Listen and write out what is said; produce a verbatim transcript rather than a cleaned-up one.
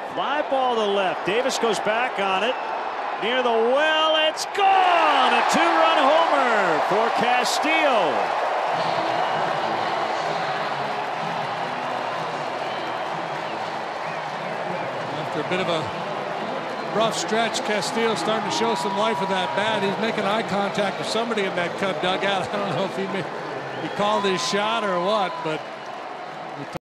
Fly ball to left. Davis goes back on it. Near the well, it's gone! A two-run homer for Castillo. After a bit of a rough stretch, Castillo starting to show some life with that bat. He's making eye contact with somebody in that Cub dugout. I don't know if he, made, he called his shot or what, but